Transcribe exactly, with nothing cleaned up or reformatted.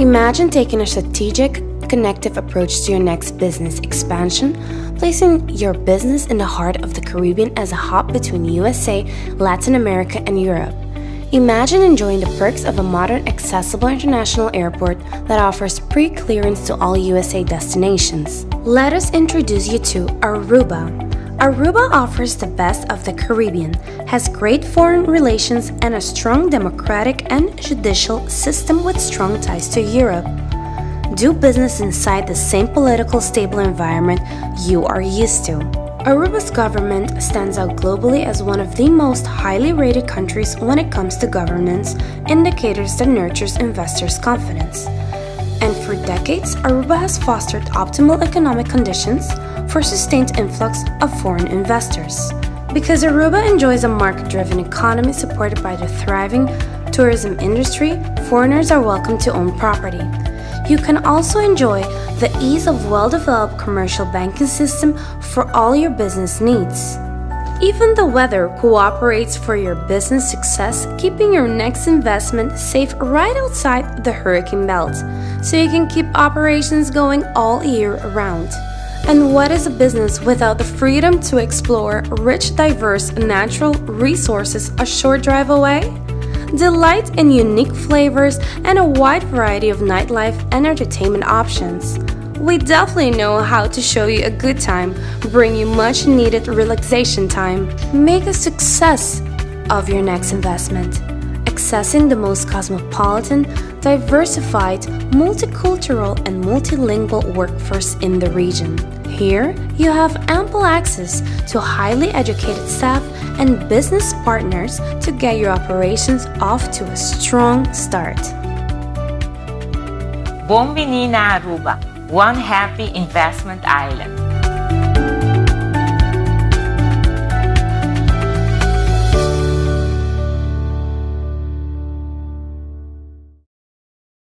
Imagine taking a strategic, connective approach to your next business expansion, placing your business in the heart of the Caribbean as a hub between U S A, Latin America, and Europe. Imagine enjoying the perks of a modern, accessible international airport that offers pre-clearance to all U S A destinations. Let us introduce you to Aruba. Aruba offers the best of the Caribbean, has great foreign relations, and a strong democratic and judicial system with strong ties to Europe. Do business inside the same political stable environment you are used to. Aruba's government stands out globally as one of the most highly rated countries when it comes to governance indicators that nurtures investors' confidence. And for decades, Aruba has fostered optimal economic conditions for sustained influx of foreign investors. Because Aruba enjoys a market-driven economy supported by the thriving tourism industry, foreigners are welcome to own property. You can also enjoy the ease of well-developed commercial banking system for all your business needs. Even the weather cooperates for your business success, keeping your next investment safe right outside the hurricane belt, so you can keep operations going all year round. And what is a business without the freedom to explore rich, diverse natural resources a short drive away? Delight in unique flavors and a wide variety of nightlife and entertainment options. We definitely know how to show you a good time, bring you much needed relaxation time. Make a success of your next investment. Accessing the most cosmopolitan, diversified, multicultural, and multilingual workforce in the region. Here, you have ample access to highly educated staff and business partners to get your operations off to a strong start. Buon venire na Aruba, one happy investment island.